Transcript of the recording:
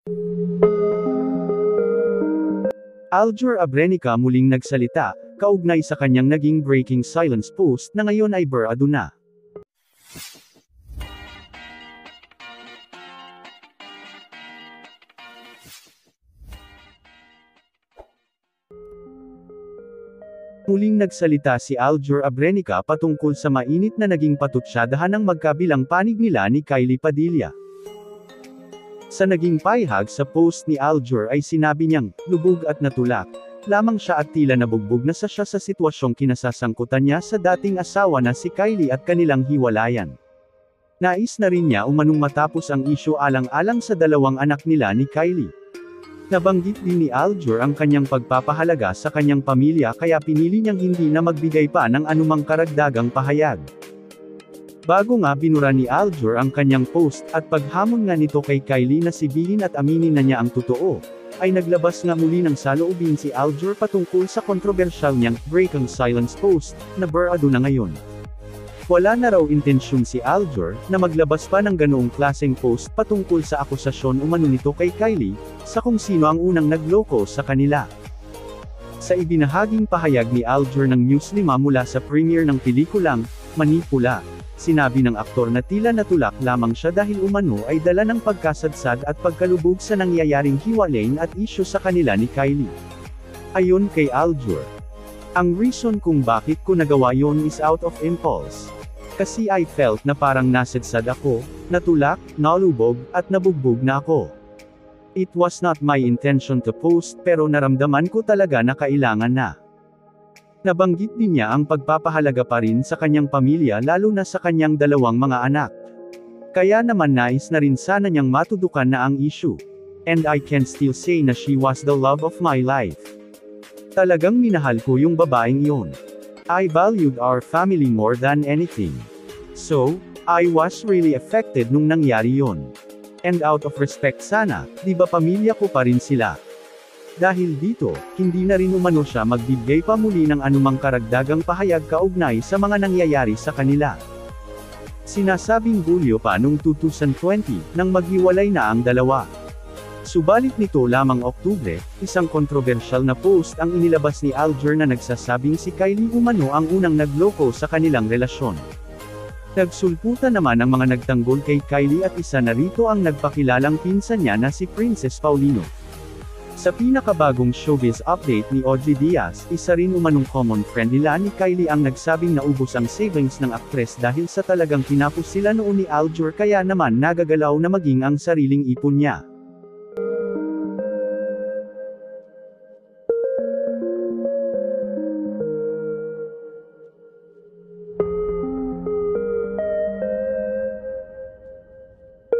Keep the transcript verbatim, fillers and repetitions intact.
Aljur Abrenica muling nagsalita, kaugnay sa kanyang naging breaking silence post na ngayon ay barado na. Muling nagsalita si Aljur Abrenica patungkol sa mainit na naging patutsadahan ng magkabilang panig nila ni Kylie Padilla. Sa naging pahayag sa post ni Aljur ay sinabi niyang, lubog at natulak, lamang siya at tila nabugbog na sa siya sa sitwasyong kinasasangkutan niya sa dating asawa na si Kylie at kanilang hiwalayan. Nais na rin niya umanong matapos ang isyu alang-alang sa dalawang anak nila ni Kylie. Nabanggit din ni Aljur ang kanyang pagpapahalaga sa kanyang pamilya kaya pinili niyang hindi na magbigay pa ng anumang karagdagang pahayag. Bago nga binura ni Aljur ang kanyang post at paghamon nga nito kay Kylie na sibihin at aminin na niya ang totoo, ay naglabas nga muli ng saloobin si Aljur patungkol sa kontrobersyal niyang breaking silence post na barado na ngayon. Wala na raw intensyon si Aljur na maglabas pa ng ganoong klaseng post patungkol sa akusasyon umano nito kay Kylie, sa kung sino ang unang nagloko sa kanila. Sa ibinahaging pahayag ni Aljur ng News lima mula sa premiere ng pelikulang, Manipula, sinabi ng aktor na tila natulak lamang siya dahil umano ay dala ng pagkasadsad at pagkalubog sa nangyayaring hiwalayan at isyu sa kanila ni Kylie. Ayon kay Aljur, ang reason kung bakit ko nagawa yon is out of impulse. Kasi I felt na parang nasadsad ako, natulak, nalubog, at nabugbog na ako. It was not my intention to post pero naramdaman ko talaga na kailangan na. Nabanggit din niya ang pagpapahalaga pa rin sa kanyang pamilya lalo na sa kanyang dalawang mga anak. Kaya naman nais na rin sana niyang matudukan na ang issue. And I can still say na she was the love of my life. Talagang minahal ko yung babaeng iyon. I valued our family more than anything. So, I was really affected nung nangyari yon. And out of respect sana, di ba pamilya ko pa rin sila? Dahil dito, hindi na rin umano siya magbibigay pa muli ng anumang karagdagang pahayag kaugnay sa mga nangyayari sa kanila. Sinasabing Hulyo pa noong two thousand twenty, nang maghiwalay na ang dalawa. Subalit nito lamang Oktubre, isang kontrobersyal na post ang inilabas ni Aljur na nagsasabing si Kylie umano ang unang nagloko sa kanilang relasyon. Nagsulputan naman ang mga nagtanggol kay Kylie at isa na rito ang nagpakilalang pinsan niya na si Princess Paulino. Sa pinakabagong showbiz update ni Audrey Diaz, isa rin umanong common friend nila ni Kylie ang nagsabing naubos ang savings ng aktres dahil sa talagang tinapos sila noon ni Aljur kaya naman nagagalaw na maging ang sariling ipon niya.